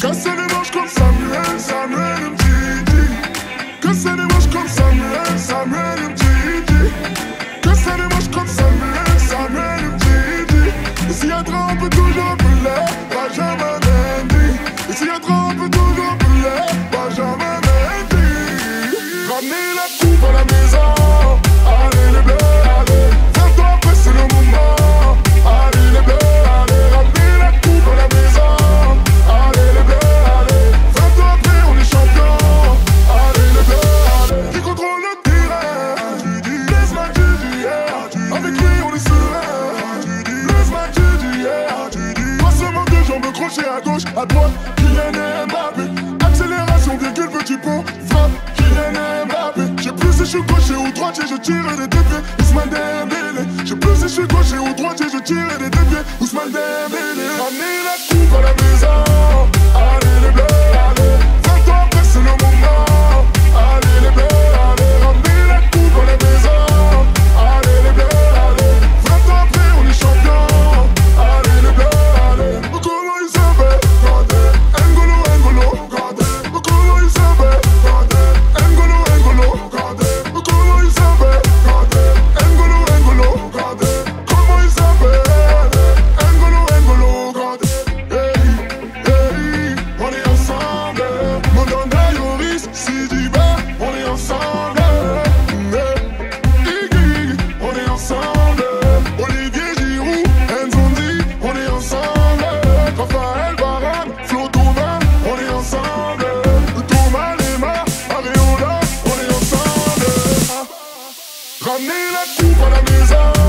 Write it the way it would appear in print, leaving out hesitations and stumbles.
Casser les manches comme Samuel, Samuel Mtiti. Casser les manches comme Samuel, Samuel Mtiti. Casser les manches comme Samuel, Samuel Mtiti. Et s'il y a trop, on peut toujours brûler, Benjamin Mendy. Et s'il y a trop, on peut toujours brûler, Benjamin Mendy. Ramenez la coupe à la maison, allez les bleus, allez. 20 ans après c'est le moment, allez les bleus, allez. Ramenez la coupe à la maison, allez les bleus, allez. 20 ans après on est champion, allez les bleus, allez. Qui contrôle le terrain, Blaise Matuidi, yeah. Avec lui on est serein, Blaise Matuidi, yeah. Pas seulement deux jambes crochet à gauche, à droite, Kylian Mbappé. Accélération, virgule, petit pont, frappe, Kylian Mbappé. Je plus si je suis gaucher ou droitier, je tire des deux pieds, Ousmane Dembélé. Je plus si je suis gaucher ou droitier, je tire des deux pieds, Ousmane Dembélé. Ramenez la coupe à la maison, allez les bleus, allez. 20 ans après c'est le moment, allez les bleus, allez. Ramenez la coupe à la maison, allez les bleus, allez. 20 ans après on est champion, allez les bleus, allez. Comment il s'appelle, Gardez, N'Golo, N'Golo, Gardez. Comment il s'appelle, Gardez, N'Golo, N'Golo, Gardez. Comment il s'appelle, Gardez, N'Golo, N'Golo, Gardez. Comment il s'appelle, N'Golo, N'Golo, Gardez. Hey, hey, on est ensemble. Mandanda, Yoris, Sidiba, on est ensemble. Iggy, on est ensemble. Olivier Giroud, Nzondi, on est ensemble. Raphaël Varane, Flo Thomas, on est ensemble. Thomas Lemar, Areola, on est ensemble. Ramenez la coupe à la maison.